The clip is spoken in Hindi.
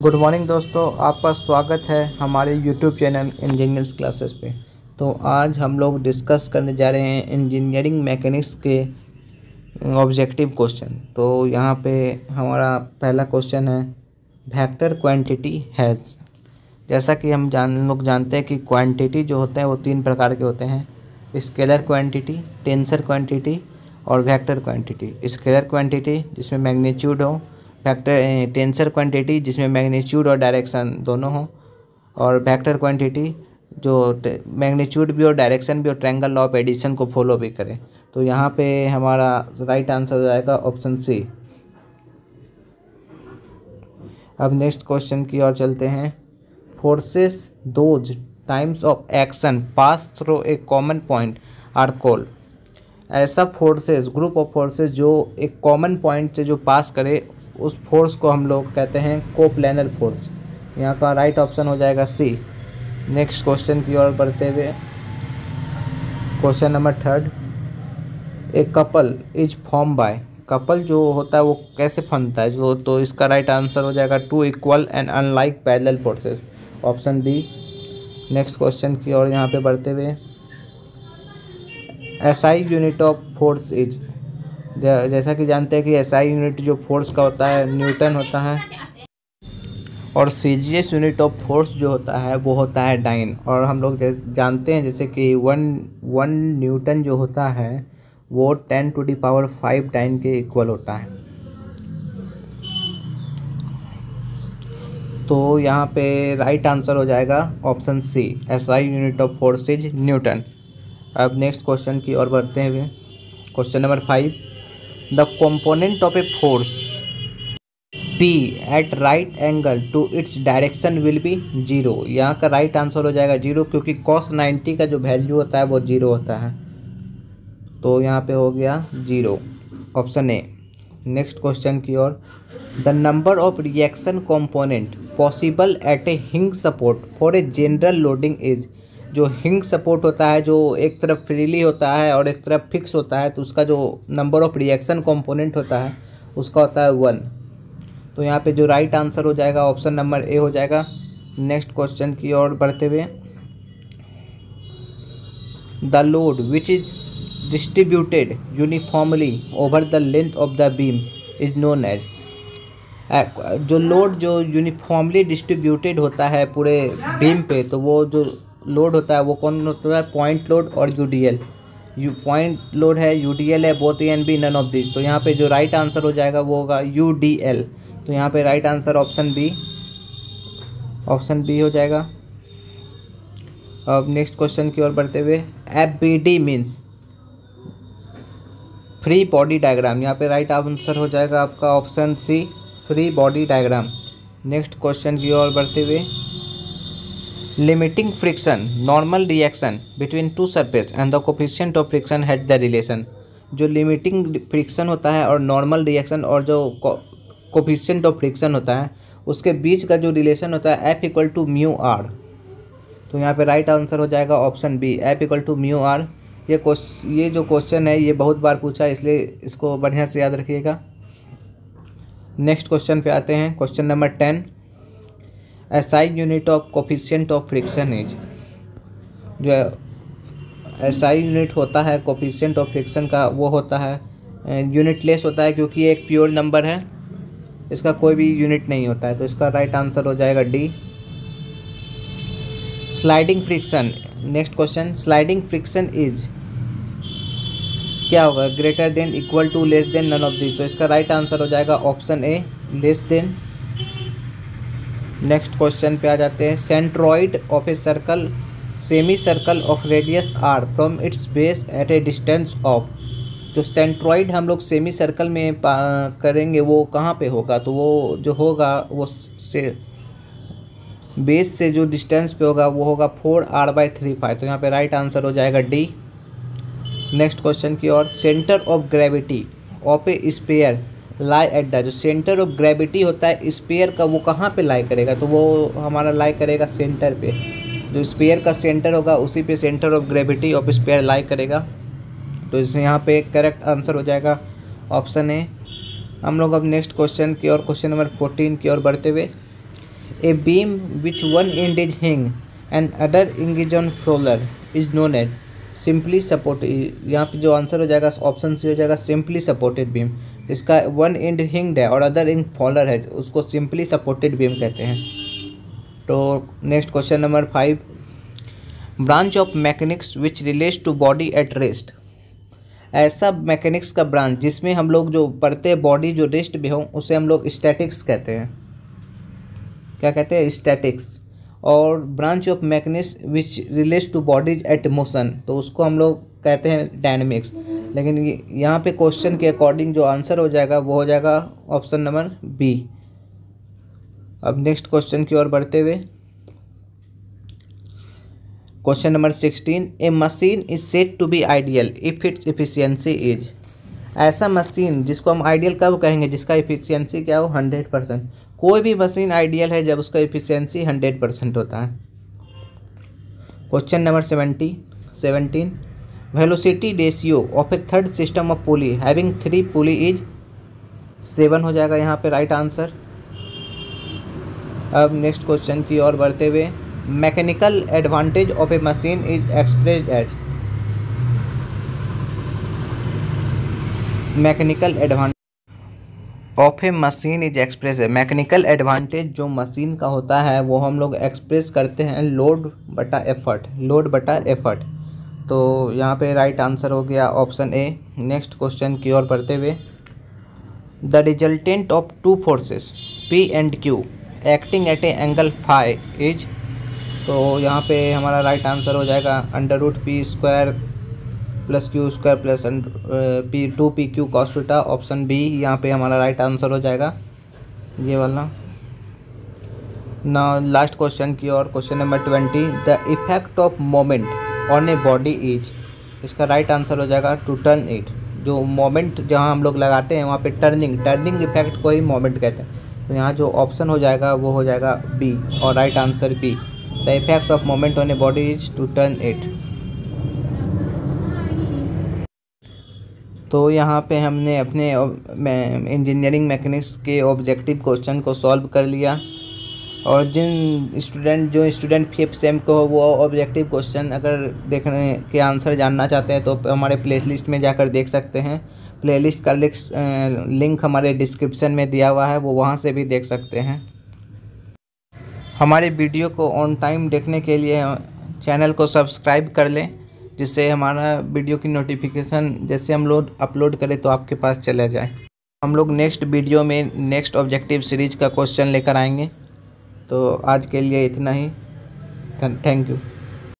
गुड मॉर्निंग दोस्तों, आपका स्वागत है हमारे यूट्यूब चैनल इंजीनियर्स क्लासेस पे। तो आज हम लोग डिस्कस करने जा रहे हैं इंजीनियरिंग मैकेनिक्स के ऑब्जेक्टिव क्वेश्चन। तो यहाँ पे हमारा पहला क्वेश्चन है वेक्टर क्वांटिटी हैज़। जैसा कि हम लोग जानते हैं कि क्वांटिटी जो होते हैं वो तीन प्रकार के होते हैं: स्केलर क्वांटिटी, टेंसर क्वांटिटी और वेक्टर क्वांटिटी। स्केलर क्वांटिटी जिसमें मैग्नीट्यूड हो, वेक्टर टेंसर क्वांटिटी जिसमें मैग्नीट्यूड और डायरेक्शन दोनों हो, और वेक्टर क्वांटिटी जो मैग्नीट्यूड भी और डायरेक्शन भी और ट्रायंगल लॉ ऑफ एडिशन को फॉलो भी करे। तो यहाँ पे हमारा राइट आंसर हो जाएगा ऑप्शन सी। अब नेक्स्ट क्वेश्चन की ओर चलते हैं। Forces those times of action pass through a common point are called. ऐसा फोर्सेस, ग्रुप ऑफ फोर्सेस जो एक कॉमन पॉइंट से जो पास करे उस फोर्स को हम लोग कहते हैं कोप्लेनर फोर्स। यहाँ का राइट ऑप्शन हो जाएगा सी। नेक्स्ट क्वेश्चन की ओर बढ़ते हुए question number third, a couple is form by. Couple जो होता है वो कैसे बनता है? तो इसका राइट आंसर हो जाएगा two equal and unlike parallel forces, option B. Next question की ओर यहाँ पे बढ़ते हुए, SI unit of force is. जैसा कि जानते हैं कि एसआई यूनिट जो फोर्स का होता है न्यूटन होता है, और सीजीएस यूनिट ऑफ फोर्स जो होता है वो होता है डाइन। और हम लोग जानते हैं जैसे कि वन न्यूटन जो होता है वो 10⁵ डाइन के इक्वल होता है। तो यहाँ पे राइट आंसर हो जाएगा option C, SI unit of force is newton. अब नेक्स्ट क्वेश्चन की ओर बढ़ते हुए question number 5, the component of a force P at right angle to its direction will be 0। यहाँ का राइट आंसर हो जाएगा 0, क्योंकि cos 90 का जो वैल्यू होता है वो 0 होता है। तो यहाँ पे हो गया 0, ऑप्शन ए। नेक्स्ट क्वेश्चन की ओर, the number of reaction component possible at a hinge support for a general loading is. जो हिंग सपोर्ट होता है जो एक तरफ फ्रीली होता है और एक तरफ फिक्स होता है, तो उसका जो नंबर ऑफ रिएक्शन कंपोनेंट होता है उसका होता है 1। तो यहाँ पे जो राइट आंसर हो जाएगा ऑप्शन नंबर ए हो जाएगा। नेक्स्ट क्वेश्चन की ओर बढ़ते हुए, the load which is distributed uniformly over the length of the beam is known as. जो लोड जो यूनिफॉर्मली डिस्ट्रीब्यूटेड होता है पूरे बीम पे, तो वो जो लोड होता है वो कौन होता है? पॉइंट लोड और यूडीएल। पॉइंट लोड है, यूडीएल है, both A and B, none of this. तो यहाँ पे जो राइट आंसर हो जाएगा वो होगा यूडीएल। तो यहाँ पे राइट आंसर ऑप्शन बी हो जाएगा। अब नेक्स्ट क्वेश्चन की ओर बढ़ते हुए, FBD means free body diagram. यहाँ पे राइट आंसर हो जाएगा आपका option C, free body diagram. Next question की ओर बढ़ते हुए, limiting friction normal reaction between two surface and the coefficient of friction has the relation. जो लिमिटिंग फ्रिक्शन होता है और नॉर्मल रिएक्शन और जो कोफिशिएंट ऑफ फ्रिक्शन होता है उसके बीच का जो रिलेशन होता है F equal to mu R. तो यहाँ पे राइट आंसर हो जाएगा option B, F equal to mu R. ये जो क्वेश्चन है ये बहुत बार पूछा है, इसलिए इसको बढ़िया से याद रखिएगा। नेक्स्ट क्वेश्चन पे आते हैं, question number 10, SI unit of coefficient of friction is. जो एसआई यूनिट होता है कोफिशिएंट ऑफ फ्रिक्शन का वो होता है यूनिटलेस होता है, क्योंकि ये एक प्योर नंबर है, इसका कोई भी यूनिट नहीं होता है। तो इसका राइट आंसर हो जाएगा D. Sliding friction, next question, sliding friction is क्या होगा? Greater than, equal to, less than, none of this. तो इसका राइट आंसर हो जाएगा option A, less than. Next question पे आ जाते हैं, centroid of a circle semicircle of radius R from its base at a distance of. जो सेंट्रॉइड हम लोग सेमी सर्कल में करेंगे वो कहाँ पे होगा? तो वो जो होगा वो से बेस से जो डिस्टेंस पे होगा वो होगा 4r/3π। तो यहाँ पे राइट आंसर हो जाएगा डी। नेक्स्ट क्वेश्चन की ओर, centre of gravity of a sphere lie at the. जो सेंटर ऑफ ग्रेविटी होता है स्फीयर का वो कहाँ पे लाई करेगा? तो वो हमारा लाई करेगा सेंटर पे। जो स्फीयर का सेंटर होगा उसी पे centre of gravity of sphere lie करेगा। तो इससे यहाँ पे करेक्ट आंसर हो जाएगा ऑप्शन ए। हम लोग अब नेक्स्ट क्वेश्चन की ओर, क्वेश्चन नंबर 14 की ओर बढ़ते हुए, a beam which one end is hinge and other end is on roller is known as simply supported. यहाँ पे जो आंसर हो जाएगा ऑप्शन सी हो जाएगा सिंपली सपोर्टेड बीम। इसका वन एंड हिंग्ड है और अदर इंग फॉलर है, उसको सिंपली सपोर्टेड बीम कहते हैं। तो next question number 5, branch of mechanics which relates to body at rest. ऐसा मैकेनिक्स का ब्रांच जिसमें हम लोग जो पढ़ते हैं बॉडी जो रेस्ट में हो उसे हम लोग स्टैटिक्स कहते हैं। क्या कहते हैं? स्टैटिक्स। और branch of mechanics which relates to bodies at motion, तो उसको हम लोग कहते हैं डायनेमिक्स। लेकिन यहाँ पे क्वेश्चन के अकॉर्डिंग जो आंसर हो जाएगा वो हो जाएगा ऑप्शन नंबर बी। अब नेक्स्ट क्वेश्चन की ओर बढ़ते हुए question number 16, a machine is said to be ideal if its efficiency is. ऐसा मशीन जिसको हम आइडियल कब कहेंगे? जिसका एफिशिएंसी क्या हो? 100%। कोई भी मशीन आइडियल है जब उसका एफिशिएंसी 100% होता है। Question number 17, velocity ratio of a third system of pulley having 3 pulley is 7 हो जाएगा यहाँ पे राइट आंसर। अब नेक्स्ट क्वेश्चन की ओर बढ़ते हुए, mechanical advantage of a machine is expressed as. Mechanical advantage of a machine is express है। मैकेनिकल एडवांटेज जो मशीन का होता है वो हम लोग एक्सप्रेस करते हैं लोड बटा एफर्ट। तो यहाँ पे राइट आंसर हो गया ऑप्शन ए। नेक्स्ट क्वेश्चन की ओर बढ़ते हुए, the resultant of 2 forces P and Q acting at a angle phi is. तो यहाँ पे हमारा राइट आंसर हो जाएगा √p² + q² + p2pq cos theta, option B यहाँ पे हमारा राइट आंसर हो जाएगा ये वाला। नाउ लास्ट क्वेश्चन की ओर, question number 20, the effect of moment on a body is. इसका राइट आंसर हो जाएगा टू टर्न इट। जो मोमेंट जहाँ हम लोग लगाते हैं वहाँ पे टर्निंग इफेक्ट को ही मोमेंट कहते हैं। तो यहाँ जो ऑप्शन हो जाएगा वो हो जाएगा बी और right answer B. The effect of moment on a body is to turn it. तो यहाँ पे हमने अपने इंजीनियरिंग मैकेनिक्स के ऑब्जेक्टिव क्वेश्चन को सॉल्व कर लिया। और जो स्टूडेंट 5th सेम को वो ऑब्जेक्टिव क्वेश्चन अगर देखने के आंसर जानना चाहते हैं तो हमारे प्लेलिस्ट में जाकर देख सकते हैं। प्लेलिस्ट का लिंक हमारे डिस्क्रिप्शन में दिया हुआ है, वो वहाँ से भी देख सकते हैं। हमारे वीडियो को ऑन टाइम देखने के लिए चैनल को सब्सक्राइब कर लें, जिससे हमारा वीडियो की नोटिफिकेशन जैसे हम लोग अपलोड करें तो आपके पास चला जाए। हम लोग नेक्स्ट वीडियो में नेक्स्ट ऑब्जेक्टिव सीरीज का क्वेश्चन लेकर आएंगे। तो आज के लिए इतना ही। Thank you.